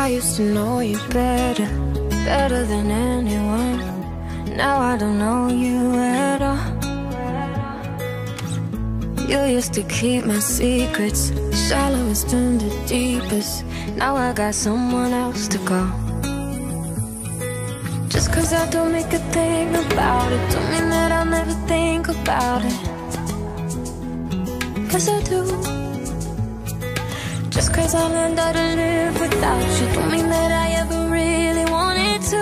I used to know you better, better than anyone. Now I don't know you at all. You used to keep my secrets, shallowest and the deepest. Now I got someone else to call. Just cause I don't make a thing about it, don't mean that I'll never think about it. Cause I do. Just cause I learned how to live without you, don't mean that I ever really wanted to.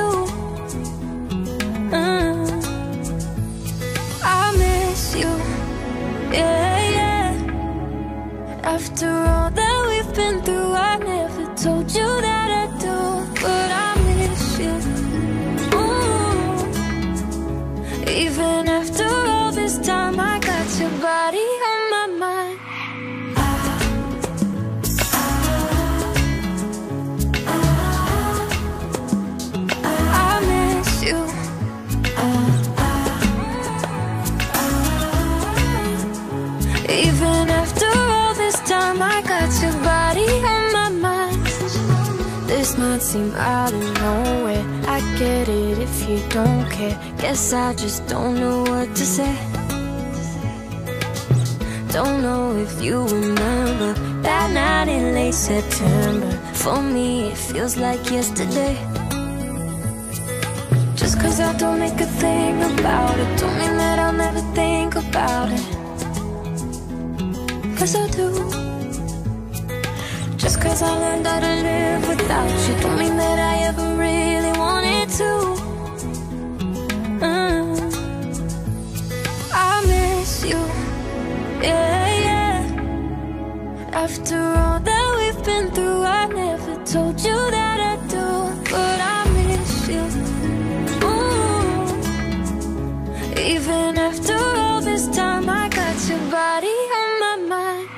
I miss you, yeah, yeah. After all that we've been through, I never told you that I do, but I miss you. Even after all this time, I got your body on my mind. I miss you. Even after all this time, I got your body on my mind. This might seem out of nowhere, I get it if you don't care. Guess I just don't know what to say. Don't know if you remember that night in late September. For me it feels like yesterday. Just cause I don't make a thing about it, don't mean that I'll never think about it. Cause I do. Just cause I learned how to live without you, don't mean that I ever really wanted to. I miss you, yeah, yeah. After all that we've been through, I never told you that I do, but I miss you. Even after all this time, I got your body on my mind.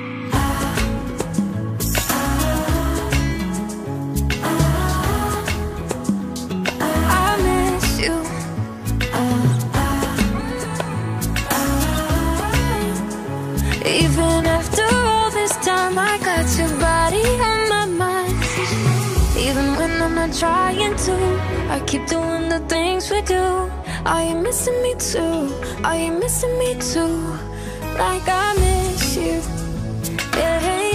Even after all this time, I got your body on my mind. Even when I'm not trying to, I keep doing the things we do. Are you missing me too? Are you missing me too? Like I miss you, yeah.